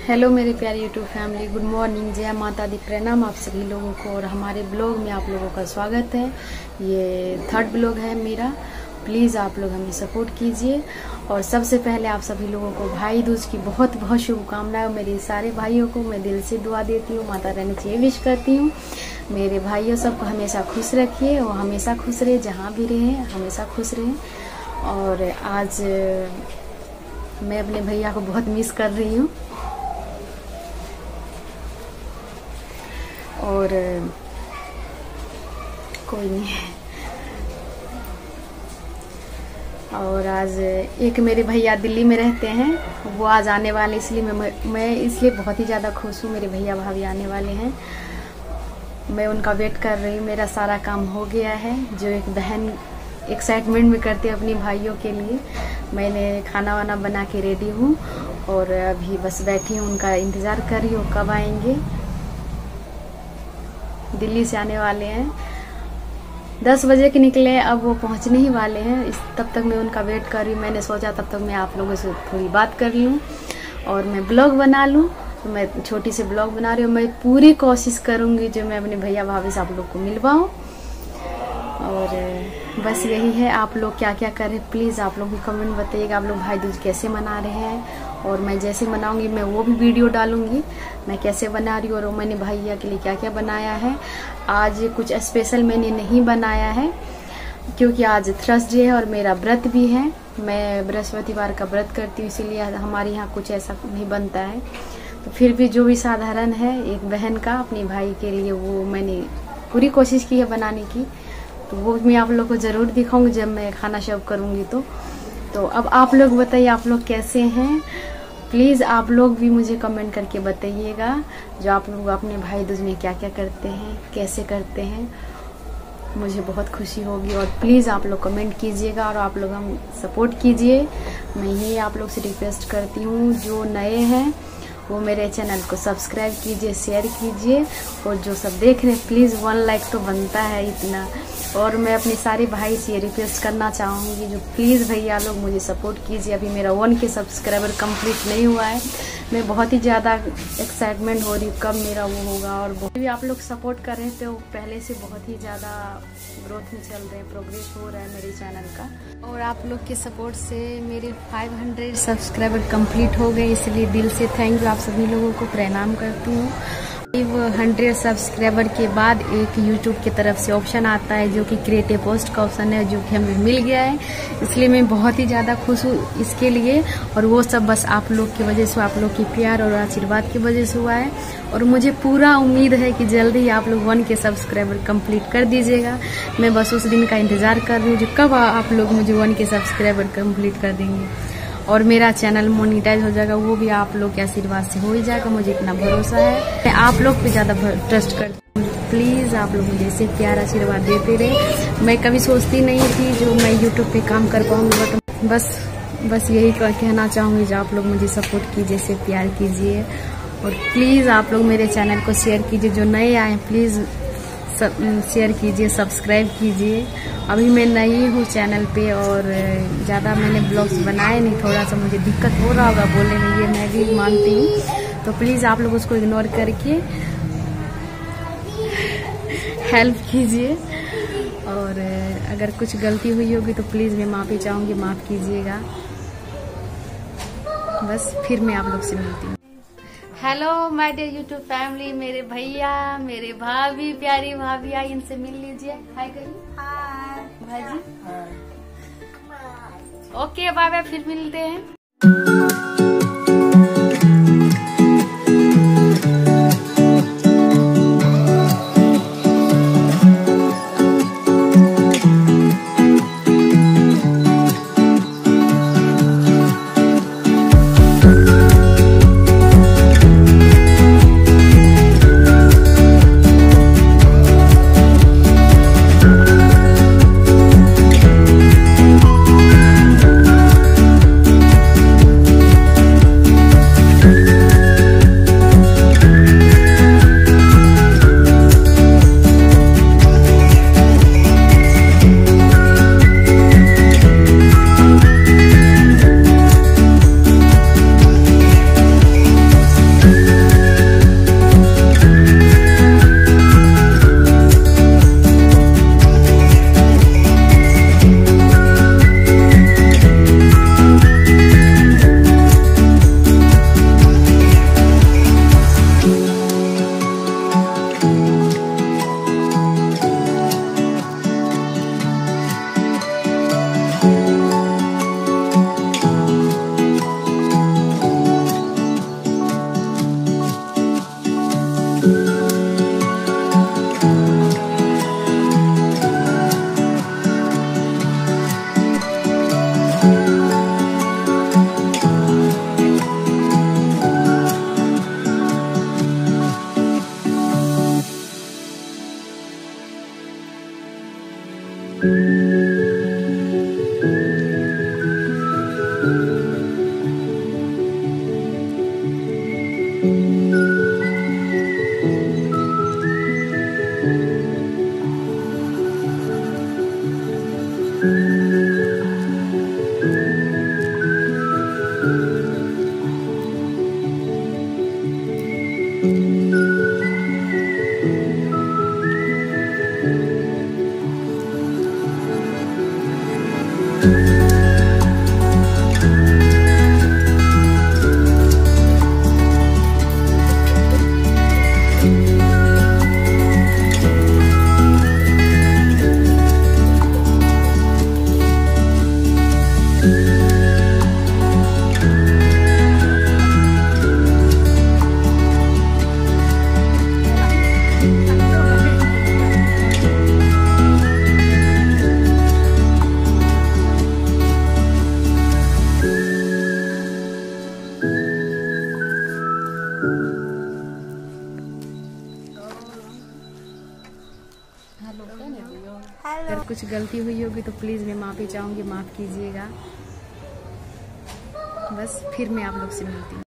Hello मेरे प्यारे YouTube family, good morning, जय माता दी, प्रणाम आप सभी लोगों को। और हमारे ब्लॉग में आप लोगों का स्वागत है। ये थर्ड ब्लॉग है मेरा। प्लीज़ आप लोग हमें सपोर्ट कीजिए। और सबसे पहले आप सभी लोगों को भाई दूज की बहुत बहुत शुभकामनाएं। मेरे सारे भाइयों को मैं दिल से दुआ देती हूँ, माता रानी से विश करती हूँ मेरे भाइयों सबको हमेशा खुश रखिए और हमेशा खुश रहे, जहाँ भी रहें हमेशा खुश रहें। और आज मैं अपने भैया को बहुत मिस कर रही हूँ और कोई नहीं है। और आज एक मेरे भैया दिल्ली में रहते हैं, वो आज आने वाले, इसलिए मैं इसलिए बहुत ही ज़्यादा खुश हूँ। मेरे भैया भाभी आने वाले हैं, मैं उनका वेट कर रही हूँ। मेरा सारा काम हो गया है जो एक बहन एक्साइटमेंट में करते हैं अपनी भाइयों के लिए। मैंने खाना वाना बना के रेडी हूँ और अभी बस बैठी हूँ, उनका इंतज़ार कर रही हूँ कब आएंगे। दिल्ली से आने वाले हैं, 10 बजे के निकले, अब वो पहुंचने ही वाले हैं। तब तक मैं उनका वेट कर रही हूँ। मैंने सोचा तब तक मैं आप लोगों से थोड़ी बात कर लूँ और मैं ब्लॉग बना लूँ। तो मैं छोटी सी ब्लॉग बना रही हूँ। मैं पूरी कोशिश करूँगी जो मैं अपने भैया भाभी से आप लोग को मिलवाऊँ। और बस यही है। आप लोग क्या क्या कर रहे हैं प्लीज़ आप लोग भी कमेंट बताइएगा। आप लोग भाई दूज कैसे मना रहे हैं और मैं जैसे मनाऊंगी मैं वो भी वीडियो डालूंगी मैं कैसे बना रही हूँ और मैंने भैया के लिए क्या क्या बनाया है। आज कुछ स्पेशल मैंने नहीं बनाया है क्योंकि आज थर्सडे है और मेरा व्रत भी है। मैं बृहस्पतिवार का व्रत करती हूँ, इसीलिए हमारे यहाँ कुछ ऐसा नहीं बनता है। तो फिर भी जो भी साधारण है एक बहन का अपने भाई के लिए, वो मैंने पूरी कोशिश की है बनाने की। तो वो मैं आप लोग को ज़रूर दिखाऊंगी जब मैं खाना सर्व करूँगी। तो अब आप लोग बताइए आप लोग कैसे हैं। प्लीज़ आप लोग भी मुझे कमेंट करके बताइएगा जो आप लोग अपने भाई दूज में क्या क्या करते हैं, कैसे करते हैं। मुझे बहुत खुशी होगी और प्लीज़ आप लोग कमेंट कीजिएगा और आप लोग हम सपोर्ट कीजिए। मैं ये आप लोग से रिक्वेस्ट करती हूँ, जो नए हैं वो मेरे चैनल को सब्सक्राइब कीजिए, शेयर कीजिए और जो सब देख रहे हैं प्लीज़ 1 लाइक तो बनता है इतना। और मैं अपने सारे भाई से ये रिक्वेस्ट करना चाहूँगी जो प्लीज़ भैया लोग मुझे सपोर्ट कीजिए। अभी मेरा 1K सब्सक्राइबर कंप्लीट नहीं हुआ है। मैं बहुत ही ज़्यादा एक्साइटमेंट हो रही हूँ कब मेरा वो होगा। और भी आप लोग सपोर्ट कर रहे थे, वो पहले से बहुत ही ज़्यादा ग्रोथ में चल रहे हैं, प्रोग्रेस हो रहा है मेरे चैनल का। और आप लोग के सपोर्ट से मेरे 500 सब्सक्राइबर कंप्लीट हो गए, इसलिए दिल से थैंक यू। आप सभी लोगों को प्रणाम करती हूँ। 100 सब्सक्राइबर के बाद एक यूट्यूब की तरफ से ऑप्शन आता है जो कि क्रिएट ए पोस्ट का ऑप्शन है, जो कि हमें मिल गया है। इसलिए मैं बहुत ही ज़्यादा खुश हूँ इसके लिए। और वो सब बस आप लोग की वजह से, आप लोग की प्यार और आशीर्वाद की वजह से हुआ है। और मुझे पूरा उम्मीद है कि जल्दी ही आप लोग 1K सब्सक्राइबर कंप्लीट कर दीजिएगा। मैं बस उस दिन का इंतज़ार कर रही हूँ जो कब आप लोग मुझे 1K सब्सक्राइबर कंप्लीट कर देंगे और मेरा चैनल मोनिटाइज हो जाएगा। वो भी आप लोग के आशीर्वाद से हो ही जाएगा, मुझे इतना भरोसा है। मैं आप लोग पे ज़्यादा ट्रस्ट करती हूँ। प्लीज़ आप लोग मुझे ऐसे प्यार आशीर्वाद देते रहे। मैं कभी सोचती नहीं थी जो मैं यूट्यूब पे काम कर पाऊँगी, बट बस यही कहना चाहूँगी जो आप लोग मुझे सपोर्ट कीजिए, ऐसे प्यार कीजिए। और प्लीज़ आप लोग मेरे चैनल को शेयर कीजिए। जो नए आए प्लीज़ शेयर कीजिए, सब्सक्राइब कीजिए। अभी मैं नई हूँ चैनल पे और ज़्यादा मैंने ब्लॉग्स बनाए नहीं, थोड़ा सा मुझे दिक्कत हो रहा होगा बोलने में, ये मैं भी मानती हूँ। तो प्लीज़ आप लोग उसको इग्नोर करके हेल्प कीजिए। और अगर कुछ गलती हुई होगी तो प्लीज़ मैं माफ़ी चाहूँगी, माफ़ कीजिएगा। बस फिर मैं आप लोग से मिलती हूँ। Hello my dear YouTube family, मेरे भैया, मेरे भाभी, प्यारी भाभी आई, इनसे मिल लीजिए। हाय करिए। हाय भाजी। ओके बाय बाय, फिर मिलते हैं। अगर कुछ गलती हुई होगी तो प्लीज़ मैं माफ़ी चाहूँगी, माफ़ कीजिएगा। बस फिर मैं आप लोग से मिलती हूँ।